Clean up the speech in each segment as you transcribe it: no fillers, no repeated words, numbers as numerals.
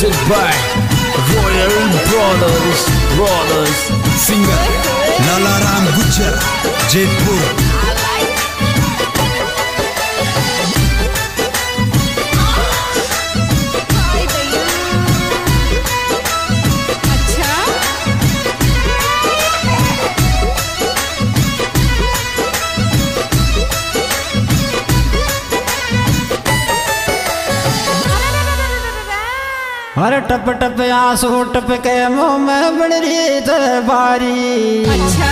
presented by Royal Brothers singer Lalaram Gujar, Jaipur. अरे टप टप आंसू टप के मुंह में बन रही बारी। अच्छा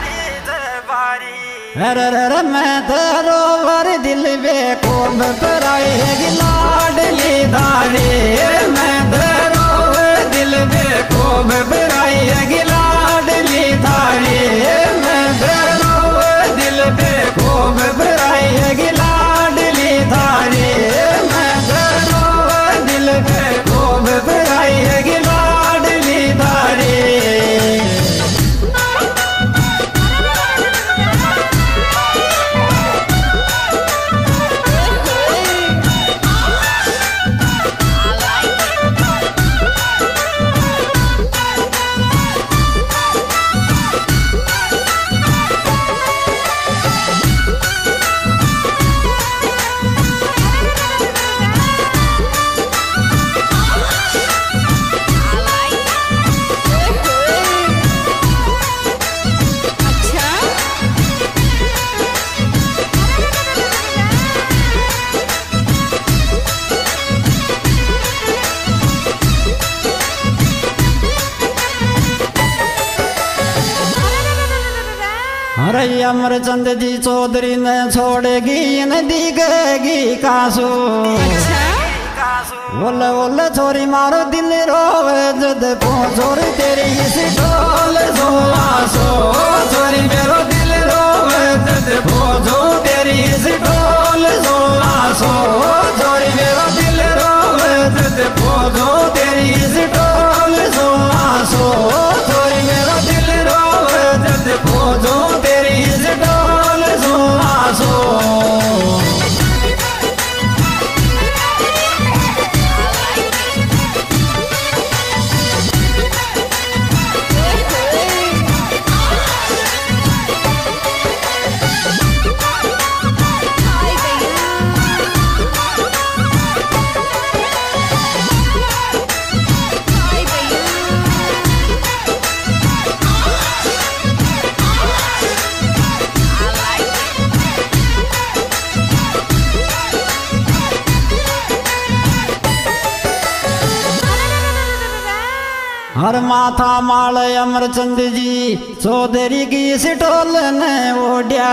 अरे मैं तेरो वर दिल बेको पर आई है लाडली धारी। मैं तेरो दिल बेको पर आई है लाडली धारी। मैं तेरो दिल बेको पर आई है लाडली धारी। मैं तेरो दिल बेको आई है लाडली धारी। अरे अमरचंद जी चौधरी ने छोड़ेगी नदी गएगी कासू। बोले बोले छोरी मारो दिल रोवे जद छोरी तेरी इस ढोल सोलासो। छोरी मेरो दिल रोवे जद पहुंचो तेरी इस ढोल सोलासो। छोरी मेरो दिल रोवे जद पहुंचो तेरी इस ढोल सोलासो। छोरी मेरो दिल रोवे जद पहुंचो तेरी इस ढोल सोलासो। हर माथा माल अमरचंद जी चौधरी की सिटोल ने ओढ़िया।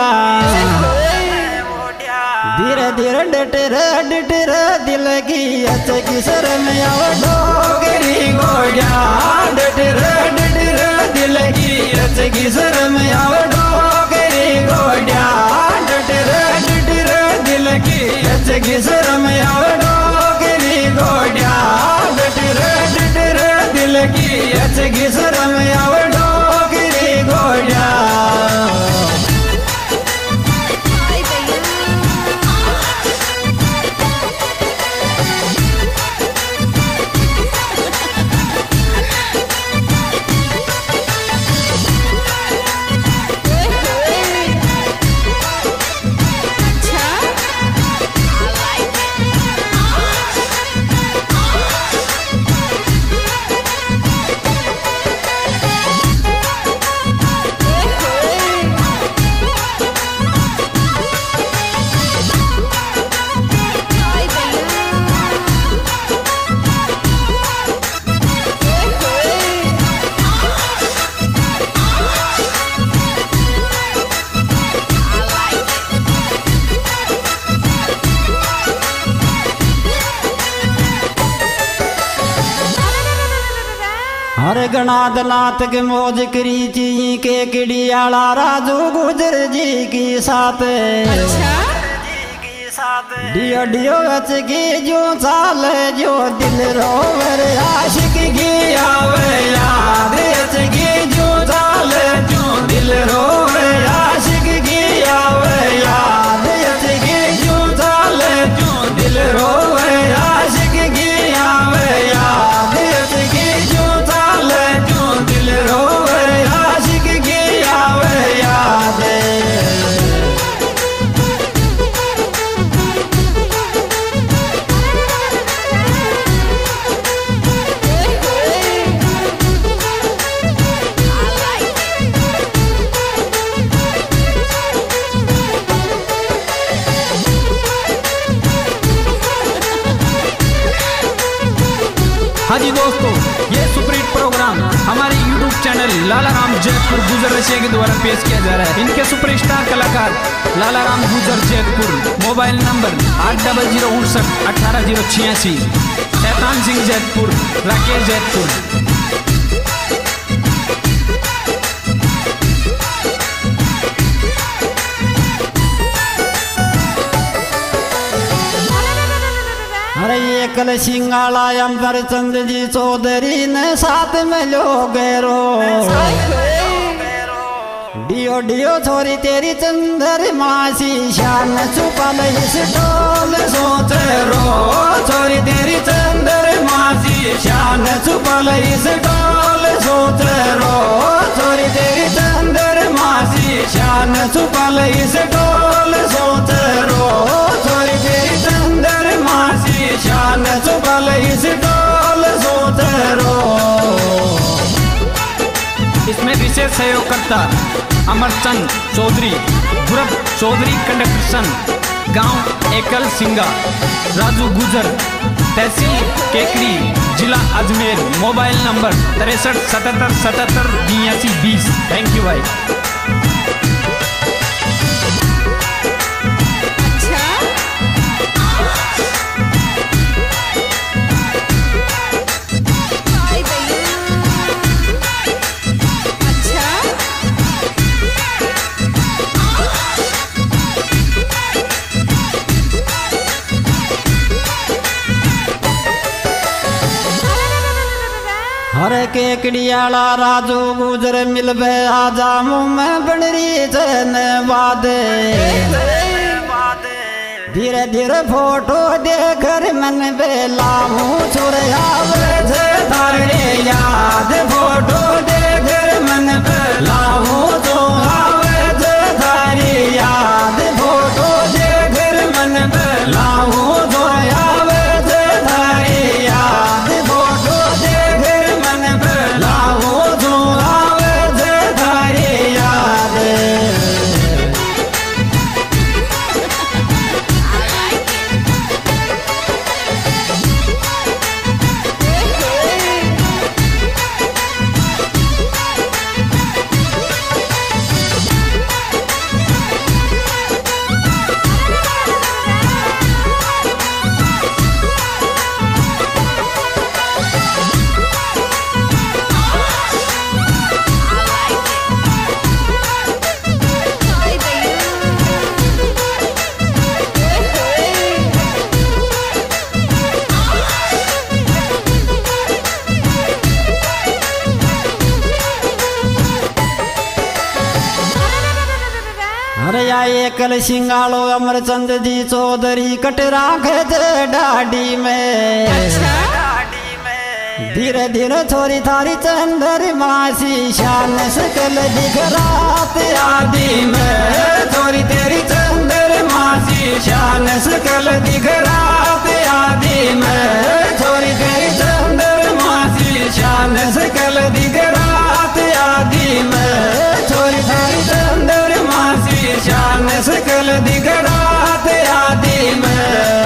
धीरे धीरे डटर दिल की अच्छी शर्म डोगरी गोड़िया। डटर दिल की अच्छी शर्म डोगरी गोड़िया। डटर दिल की अच्छी शर्म डोगरी गोड़िया। डटर दिल की अच्छी शर्म डोगरी गोड़िया। हरे गणादनाथ के मौज करी ची के किड़ियाला राजू गुजर जी की साथ। डियो डियो बच की जो चाल जो दिल रोवर आशिक की आवे याद। की जो चाल जो दिल रोवर आशिक की आवे याद। की जो चाल जो दिल रोवर आशिक की आवे याद। लालाराम जैतपुर गुजर रशिया के द्वारा पेश किया जा रहा है। इनके सुपरस्टार कलाकार लालाराम गुजर जैतपुर। Mobile number 8059 Shaitan Singh Jaitpur, Rakesh Jaitpur. अरे ये कल सिंगाला अंबर चंद जी चौधरी ने साथ में लोग रो डियो डियो छोरी तेरी चंदर मासी शान छुपल इस टोल सोच रो छोरी तेरी चंदर मासी शान छुपल इस टोल सोच रो छोरी तेरी चंदर मासी शान छुपल इस टोल सोच रो छोरी तेरी चंदर मासी शान छुपल इस टोल सोच रो। इसमें विशेष सहयोगकर्ता अमरचंद चौधरी, गुरब चौधरी कंडक्शन, गांव एकल सिंगा, राजू गुजर, तहसील केकड़ी, जिला Ajmer. Mobile number 6377778220। Thank you भाई। हरे केकड़ियाला राजू गुजर मिलबे आजा मुँह में बनरी चन बादे धीरे धीरे फोटो देकर मन बेला मुँह छुड़िया धारे याद फोटो देकर मन बेला मुँह छुड़ावे धारी याद फोटो देकर मन बेला मुँह छुड़ावे धारी याद फोटो देकर मन बेला मुँह छुड़ावे धारी याद। अरे या एकल सिंगालो अमरचंद जी चौधरी कटरा खेते डाडी में धीरे धीरे छोरी थारी चंदर मासी शान सकल दिख रात आदि में छोरी तेरी चंदर मासी शान सकल दिख रात आदि में छोरी तेरी चंदर मासी शान सकल दिख रात आदि में छोरी थारी चंदर मासी शान सकल दिख रात आदि में।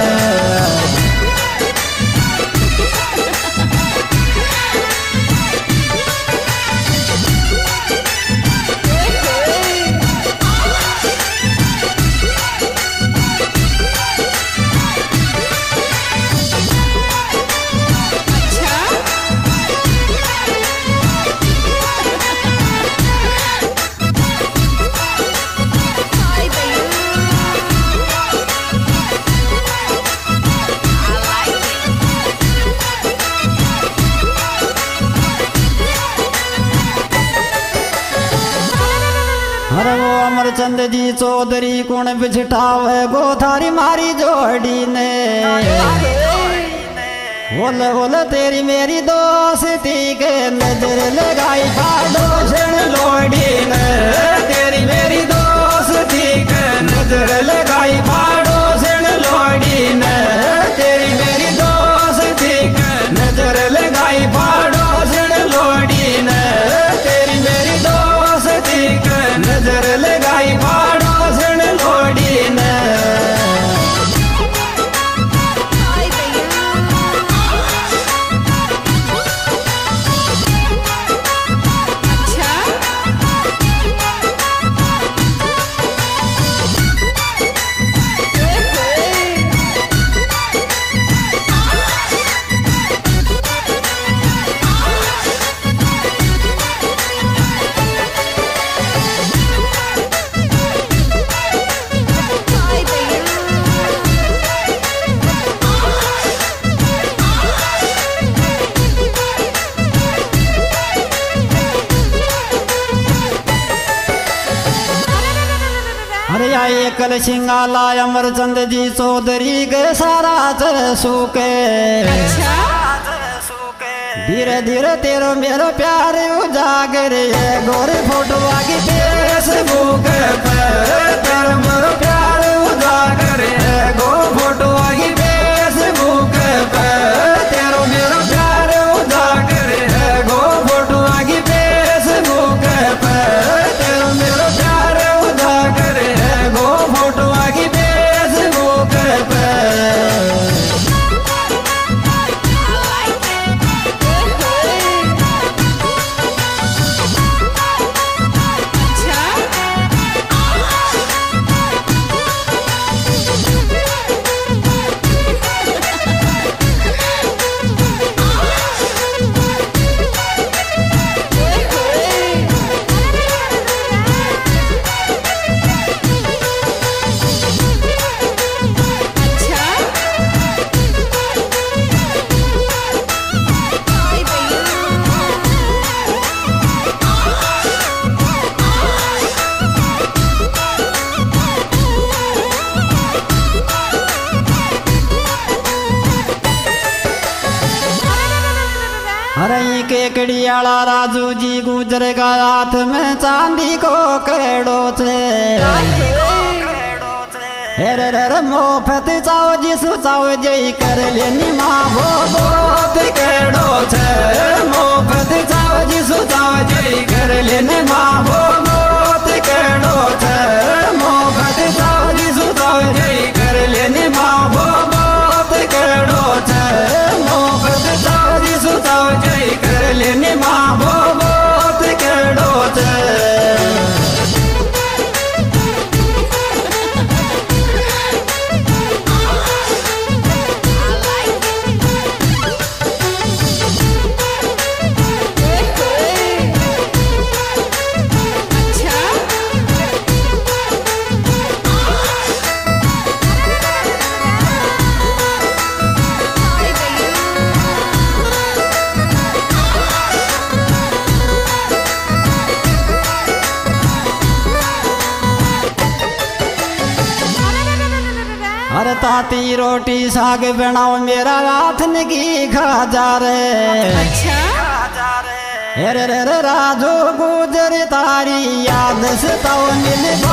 अरे वो अमरचंद जी चौधरी कौन बिछटावे गो थारी मारी जोड़ी ने बोले बोले तेरी मेरी दोस्ती के नजर लगाई पाडोशन लोड़ी ने तेरी मेरी दोस्ती के नजर लगाई पाडोशन लोड़ी ने तेरी मेरी दोस्ती के नजर लगाई पाडोशन लोड़ी ने तेरी मेरी दोस्ती के नजर लगाई पाडोशन लोड़ी ने। या एकल सिंगाला अमरचंद जी चौधरी के सारा सूखे। धीरे धीरे तेरो मेरो प्यार उजागर है गोरे फोटो आगे फेसबुक पे तेरो मेरो प्यार उजागर है गो फोटो आगे फेसबुक पे तेरो मेरो प्यार उजागर है गो फोटो आगे फेसबुक पे तेरो मेरो प्यार उजागर है गो फोटो आगे फेसबुक पे। अरे केकड़ियाला राजू जी गुजर का हाथ में चांदी को केड़ो थे। हेरे रे मोफत चाओ जिसु चाओ जय कर लेनी माँ वो बहुत केड़ो थे। मोफत चाओ जिसु चाओ जय कर लेनी माँ वो बहुत केड़ो थे। मोफत चाओ जिसु चाओ जय कर लेनी माँ वो बहुत केड़ो थे। मोफत चाओ जिसु चाओ जय कर लेनी माँ वो बहुत केड़ो थे। अरे ताती रोटी साग बनाओ मेरा हाथ की खा जा रे। अरे रे राजू गुजर तारी याद से तो मिल